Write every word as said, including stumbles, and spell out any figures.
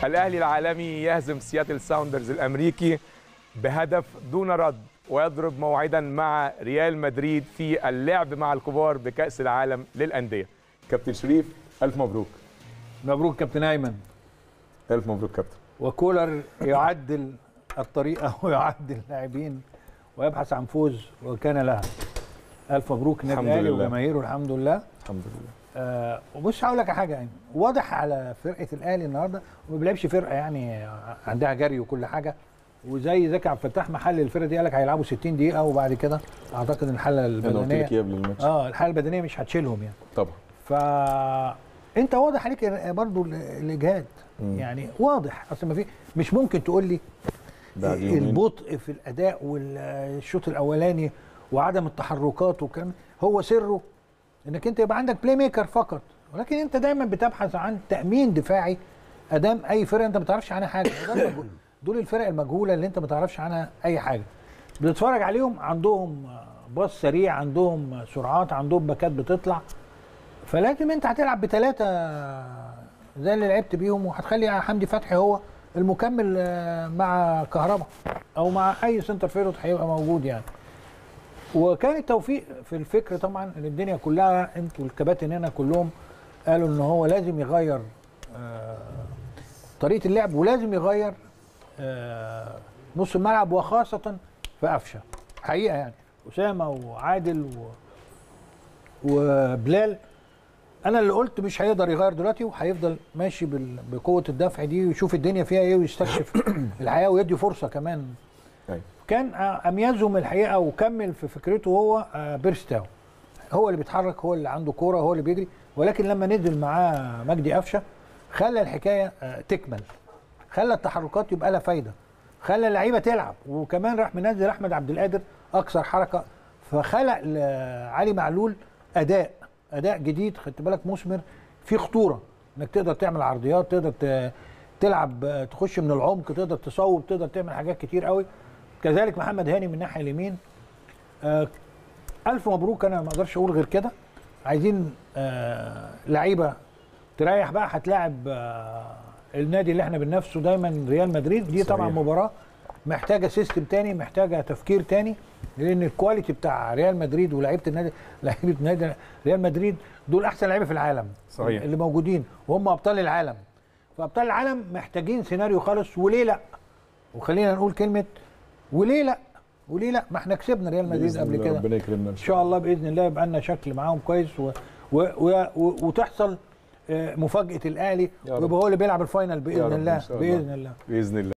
الأهلي العالمي يهزم سياتل ساوندرز الأمريكي بهدف دون رد ويضرب موعدا مع ريال مدريد في اللعب مع الكبار بكأس العالم للأندية. كابتن شريف ألف مبروك. مبروك كابتن أيمن. ألف مبروك كابتن. وكولر يعدل الطريقة ويعدل اللاعبين ويبحث عن فوز وكان لها. ألف مبروك النادي الأهلي وجماهيره الحمد لله. الحمد لله. آه وبص هقول لك حاجة يعني واضح على فرقة الأهلي النهارده وما بيلعبش فرقة يعني عندها جري وكل حاجة، وزي زكي عبد الفتاح محل الفرقة دي قال لك هيلعبوا ستين دقيقة وبعد كده أعتقد إن الحالة البدنية قبل الماتش اه الحالة البدنية مش هتشيلهم يعني. طبعا. فأنت واضح عليك برضو الإجهاد يعني واضح، أصل ما في مش ممكن تقول لي البطء في الأداء والشوط الأولاني وعدم التحركات والكلام هو سره انك انت يبقى عندك بلاي ميكر فقط، ولكن انت دايما بتبحث عن تامين دفاعي ادام اي فرقه انت ما تعرفش عنها حاجه. دول الفرق المجهوله اللي انت ما تعرفش عنها اي حاجه، بتتفرج عليهم عندهم باص سريع، عندهم سرعات، عندهم باكات بتطلع، فلازم انت هتلعب بثلاثه زي اللي لعبت بيهم وهتخلي حمدي فتحي هو المكمل مع كهربا او مع اي سنتر فيرود هيبقى موجود يعني. وكان التوفيق في الفكر طبعا ان الدنيا كلها انتوا الكباتن هنا كلهم قالوا ان هو لازم يغير آه طريقه اللعب ولازم يغير آه نص الملعب وخاصه في قفشه حقيقه يعني. اسامه وعادل و وبلال انا اللي قلت مش هيقدر يغير دلوقتي وهيفضل ماشي بقوه الدفع دي ويشوف الدنيا فيها ايه ويستكشف الحياه ويدي فرصه كمان. كان اميزهم الحقيقه وكمل في فكرته هو بيرستاو، هو اللي بيتحرك، هو اللي عنده كوره، هو اللي بيجري، ولكن لما نزل معاه مجدي قفشه خلى الحكايه تكمل، خلى التحركات يبقى لها فايده، خلى اللعيبه تلعب، وكمان راح منزل احمد عبد القادر اكثر حركه، فخلق علي معلول اداء اداء جديد خدت بالك مثمر في خطوره انك تقدر تعمل عرضيات، تقدر تلعب تخش من العمق، تقدر تصوب، تقدر تعمل حاجات كتير قوي. كذلك محمد هاني من الناحيه اليمين. آه الف مبروك، انا ما اقدرش اقول غير كده. عايزين آه لعيبه تريح بقى، هتلاعب آه النادي اللي احنا بننافسه دايما ريال مدريد، دي صحيح. طبعا مباراه محتاجه سيستم تاني، محتاجه تفكير تاني، لان الكواليتي بتاع ريال مدريد ولاعيبه النادي لعيبه نادي ريال مدريد دول احسن لعيبه في العالم صحيح. اللي موجودين وهم ابطال العالم، فابطال العالم محتاجين سيناريو خالص. وليه لا؟ وخلينا نقول كلمه وليه لا؟ وليه لا؟ ما احنا كسبنا ريال مدريد قبل كده، ربنا يكرمنا ان شاء الله باذن الله، يبقى لنا شكل معاهم كويس و... و... و... و... وتحصل مفاجاه الاهلي ويبقى هو اللي بيلعب الفاينل باذن الله باذن الله باذن الله.